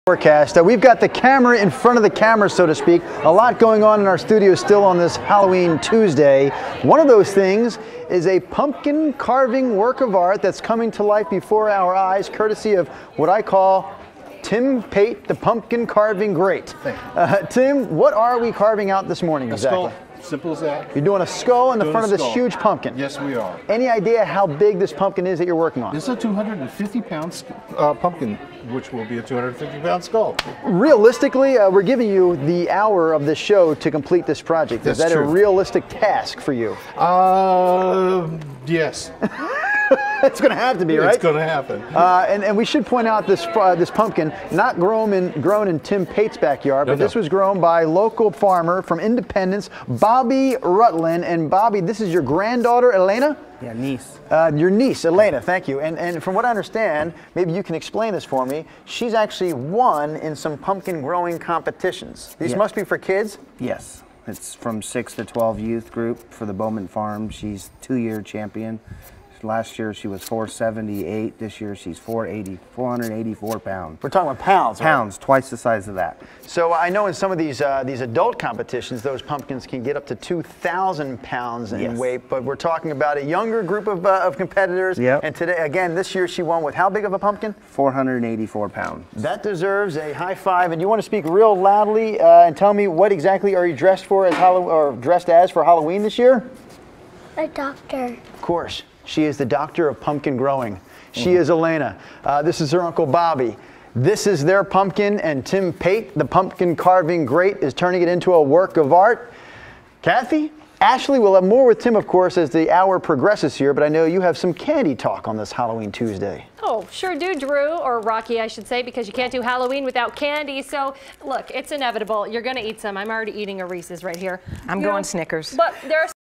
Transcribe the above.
Forecast. We've got the camera in front of the camera, so to speak. A lot going on in our studio still on this Halloween Tuesday. One of those things is a pumpkin carving work of art that's coming to life before our eyes, courtesy of what I call Tim Pate, the pumpkin carving great. Tim, what are we carving out this morning exactly? Skull. Simple as that. You're doing a skull in the front of this huge pumpkin. Yes, we are. Any idea how big this pumpkin is that you're working on? This is a 250-pound pumpkin, which will be a 250-pound skull. Realistically, we're giving you the hour of the show to complete this project. Is that a realistic task for you? Yes. It's going to have to be, right? It's going to happen. And we should point out this pumpkin, not grown in Tim Pate's backyard, but this was grown by local farmer from Independence, Bobby Rutland. And Bobby, this is your granddaughter, Elena? Yeah, niece. Your niece, Elena, thank you. And from what I understand, maybe you can explain this for me, she's actually won in some pumpkin growing competitions. These must be for kids? Yes. It's from 6 to 12 youth group for the Bowman Farm. She's 2-year champion. Last year she was 478. This year she's 484 pounds. We're talking about pounds, right? Pounds, twice the size of that. So I know in some of these adult competitions, those pumpkins can get up to 2,000 pounds in weight. But we're talking about a younger group of competitors. Yep. And today, again, this year she won with how big of a pumpkin? 484 pounds. That deserves a high five. And you want to speak real loudly and tell me what exactly are you dressed for as dressed as for Halloween this year? A doctor. Of course. She is the doctor of pumpkin growing. She is Elena. This is her Uncle Bobby. This is their pumpkin, and Tim Pate, the pumpkin carving great, is turning it into a work of art. Kathy, Ashley, we'll have more with Tim, of course, as the hour progresses here, but I know you have some candy talk on this Halloween Tuesday. Oh, sure do, Drew, or Rocky, I should say, because you can't do Halloween without candy. So, look, it's inevitable. You're going to eat some. I'm already eating a Reese's right here. I'm going Snickers. But there are